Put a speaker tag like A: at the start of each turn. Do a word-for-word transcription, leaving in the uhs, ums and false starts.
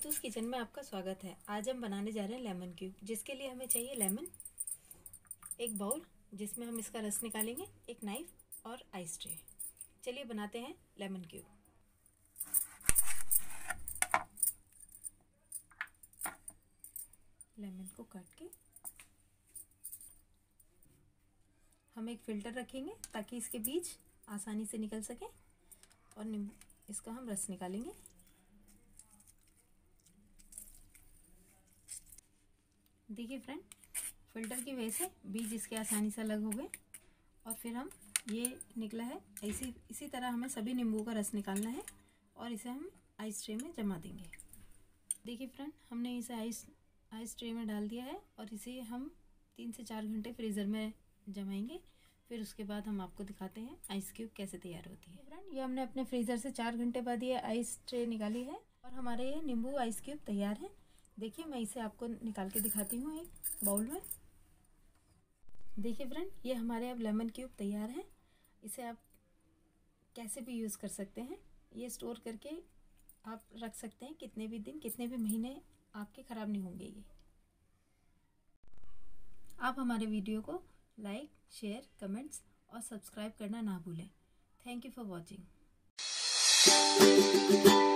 A: Neetu's kitchen में आपका स्वागत है। आज हम बनाने जा रहे हैं लेमन क्यूब, जिसके लिए हमें चाहिए लेमन, एक बाउल जिसमें हम इसका रस निकालेंगे, एक नाइफ और आइस ट्रे। चलिए बनाते हैं लेमन क्यूब। लेमन को काट के हम एक फिल्टर रखेंगे ताकि इसके बीज आसानी से निकल सके, और नींबू इसका हम रस निकालेंगे। देखिए फ्रेंड, फिल्टर की वजह से बीज इसके आसानी से अलग हो गए, और फिर हम ये निकला है। इसी इसी तरह हमें सभी नींबू का रस निकालना है और इसे हम आइस ट्रे में जमा देंगे। देखिए फ्रेंड, हमने इसे आइस आइस ट्रे में डाल दिया है और इसे हम तीन से चार घंटे फ्रीज़र में जमाएंगे। फिर उसके बाद हम आपको दिखाते हैं आइस क्यूब कैसे तैयार होती है। फ्रेंड, ये हमने अपने फ्रीज़र से चार घंटे बाद ये आइस ट्रे निकाली है और हमारे ये नींबू आइस क्यूब तैयार है। देखिए, मैं इसे आपको निकाल के दिखाती हूँ एक बाउल में। देखिए फ्रेंड, ये हमारे अब लेमन क्यूब तैयार है। इसे आप कैसे भी यूज़ कर सकते हैं। ये स्टोर करके आप रख सकते हैं, कितने भी दिन, कितने भी महीने आपके ख़राब नहीं होंगे ये। आप हमारे वीडियो को लाइक, शेयर, कमेंट्स और सब्सक्राइब करना ना भूलें। Thank you for watching.